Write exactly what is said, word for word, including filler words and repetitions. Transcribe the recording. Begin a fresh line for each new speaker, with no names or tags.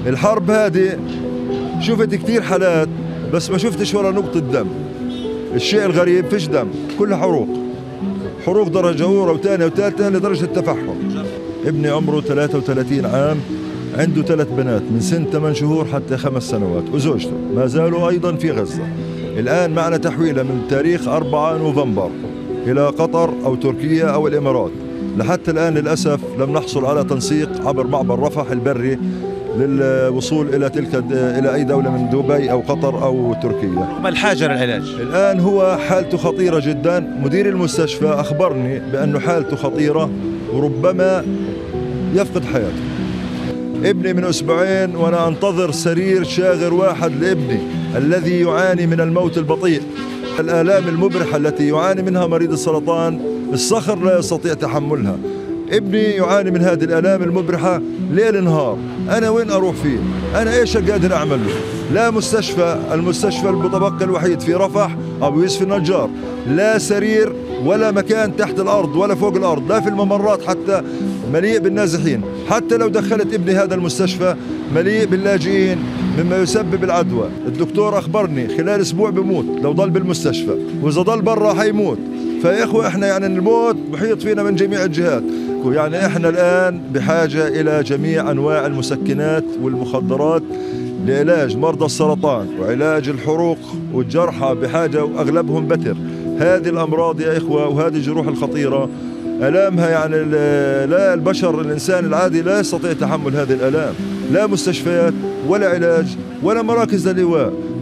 الحرب هذه شفت كثير حالات بس ما شفتش ولا نقطة دم. الشيء الغريب فيش دم، كلها حروق، حروق درجة أولى وثانية وثالثة لدرجة التفحم. ابني عمره ثلاثة وثلاثين عام، عنده ثلاث بنات من سن ثمان شهور حتى خمس سنوات، وزوجته ما زالوا أيضا في غزة. الآن معنا تحويلة من تاريخ أربعة نوفمبر إلى قطر أو تركيا أو الإمارات. لحتى الآن للأسف لم نحصل على تنسيق عبر معبر رفح البري للوصول إلى تلك إلى أي دولة من دبي أو قطر أو تركيا.
ما الحاجة للعلاج؟
الآن هو حالته خطيرة جدا، مدير المستشفى أخبرني بأنه حالته خطيرة وربما يفقد حياته. ابني من أسبوعين وأنا أنتظر سرير شاغر واحد لابني الذي يعاني من الموت البطيء. الآلام المبرحة التي يعاني منها مريض السرطان الصخر لا يستطيع تحملها. ابني يعاني من هذه الآلام المبرحة ليل نهار، أنا وين أروح فيه؟ أنا إيش قادر أعمل له؟ لا مستشفى، المستشفى المتبقي الوحيد في رفح أبو يوسف النجار، لا سرير ولا مكان تحت الأرض ولا فوق الأرض، لا في الممرات حتى مليء بالنازحين. حتى لو دخلت ابني هذا المستشفى مليء باللاجئين مما يسبب العدوى. الدكتور أخبرني خلال أسبوع بموت لو ضل بالمستشفى، وإذا ضل برا حيموت. فيا إخوة إحنا يعني الموت بحيط فينا من جميع الجهات. يعني إحنا الآن بحاجة إلى جميع أنواع المسكنات والمخدرات لعلاج مرضى السرطان وعلاج الحروق والجرحى بحاجة، وأغلبهم بتر. هذه الأمراض يا إخوة وهذه الجروح الخطيرة ألامها يعني لا البشر الإنسان العادي لا يستطيع تحمل هذه الألام. لا مستشفيات ولا علاج ولا مراكز للإيواء.